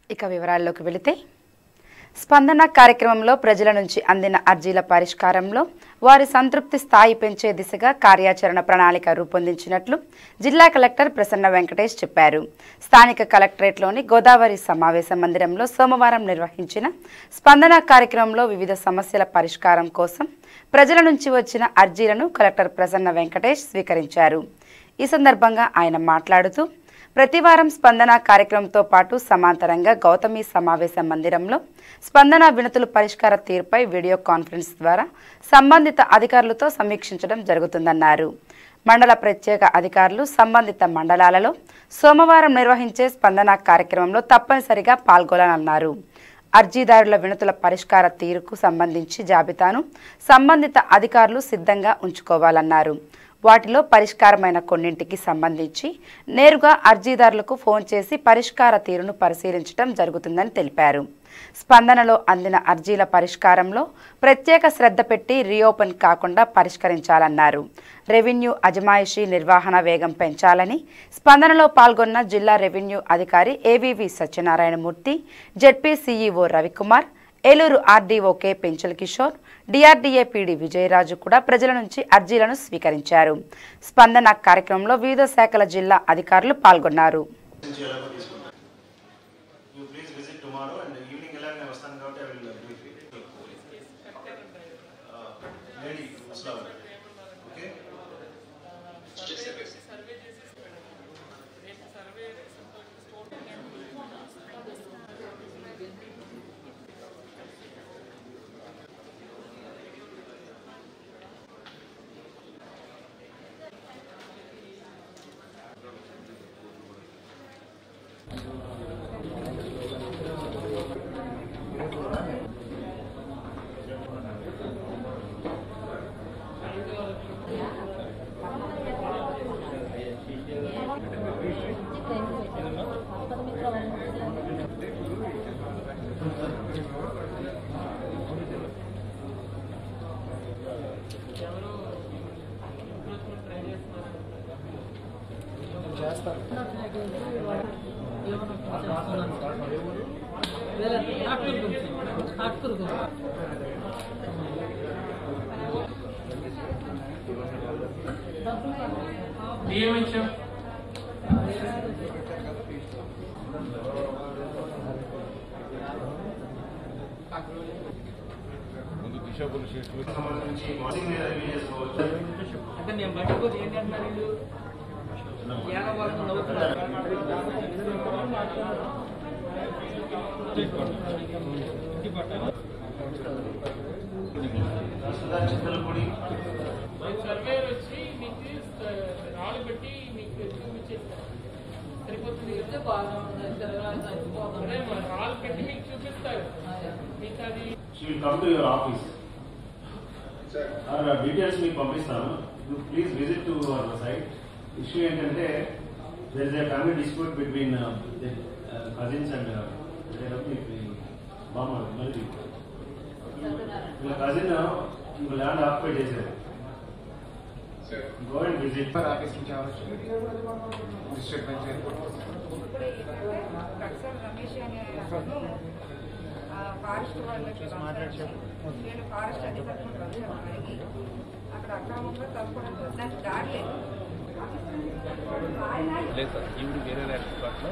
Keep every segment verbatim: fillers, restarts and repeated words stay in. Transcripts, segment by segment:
ఇక వివరాల్లోకి వెళితే స్పందన కార్యక్రమంలో ప్రజల నుంచి అందిన అర్జీల పరిష్కారంలో వారి సంతృప్తి స్థాయి పెంచే దిశగా కార్యాచరణ ప్రణాళిక రూపొందించినట్లు జిల్లా కలెక్టర్ ప్రసన్న వెంకటేష్ చెప్పారు. స్థానిక కలెక్టరేట్లోని గోదావరి సమావేశ మందిరంలో సోమవారం నిర్వహించిన స్పందన కార్యక్రమంలో వివిధ సమస్యల పరిష్కారం కోసం ప్రజల నుంచి వచ్చిన అర్జీలను కలెక్టర్ ప్రసన్న వెంకటేష్ స్వీకరించారు. ఈ సందర్భంగా ఆయన మాట్లాడుతూ ప్రతివారం స్పందన కార్యక్రమంతో పాటు సమాంతరంగా గౌతమి సమావేశ మందిరంలో స్పందన వినతుల పరిష్కార తీరుపై వీడియో కాన్ఫరెన్స్ ద్వారా సంబంధిత అధికారులతో సమీక్షించడం జరుగుతుందన్నారు. మండల ప్రత్యేక అధికారులు సంబంధిత మండలాలలో సోమవారం నిర్వహించే స్పందన కార్యక్రమంలో తప్పనిసరిగా పాల్గొనాలన్నారు. అర్జీదారుల వినతుల పరిష్కార తీరుకు సంబంధించి జాబితాను సంబంధిత అధికారులు సిద్ధంగా ఉంచుకోవాలన్నారు. వాటిలో పరిష్కారమైన కొన్నింటికి సంబంధించి నేరుగా అర్జీదారులకు ఫోన్ చేసి పరిష్కార తీరును పరిశీలించడం జరుగుతుందని తెలిపారు. స్పందనలో అందిన అర్జీల పరిష్కారంలో ప్రత్యేక శ్రద్ధ పెట్టి రీఓపెన్ కాకుండా పరిష్కరించాలన్నారు. రెవెన్యూ అజమాయిషీ నిర్వహణ వేగం పెంచాలని స్పందనలో పాల్గొన్న జిల్లా రెవెన్యూ అధికారి A V V Satyanarayanamurthy, ZP CEO Ravikumar, Eluru RDO K Penchal Kishore, DRDA PD Vijayaraju కూడా ప్రజల నుంచి అర్జీలను స్వీకరించారు. స్పందన కార్యక్రమంలో వివిధ శాఖల జిల్లా అధికారులు పాల్గొన్నారు. అంటే మేము బయటకు ఏంటంటున్నారు వీళ్ళు సర్వేర్ వచ్చి మీకు రాళ్ళు పెట్టి మీకు చూపించేస్తారు సరిపోతుంది. రాళ్ళు పెట్టి మీకు చూపిస్తారు. మీకు అది డీటెయిల్స్ మీకు పంపిస్తాను. Please visit to our site. Issue ఏంటంటే there is a family dispute between uh, the uh, cousins and uh, mama మళ్ళీ వీళ్ళ కజిన్ ఇంకో ల్యాండ్ ఆక్యుపై చేశారు. Go and visit for officing charge district panchayat. Ramesh అనే ఫారెస్ట్ వాళ్ళకి నేను ఫారెస్ట్ అధికారులు వచ్చాను. అక్కడ అక్రమంగా తప్పకుండా నాకు దాడి లేదు. లేదు సార్, ఈవిడ వేరే ల్యాప్టాప్లో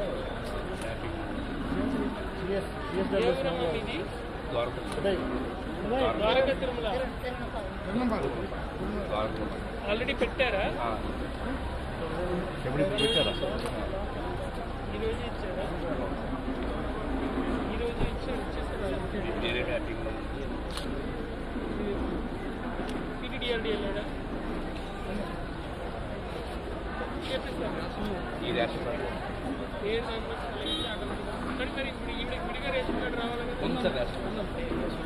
ఆల్రెడీ పెట్టారా? ఎప్పుడు పెట్టారా? ఈరోజు ఇచ్చారా? ఈరోజు ఇచ్చారు ఇచ్చేస్తారు. వేరే మ్యాపింగ్ పీటీడీఆర్డీ వెళ్ళాడా? ఈ రేషన్ ఏ నెంబర్ అక్కడ మరి ఇప్పుడు ఈవిడ విడిగా రేషన్ కార్డు రావాలని ఉంది సార్. రేషన్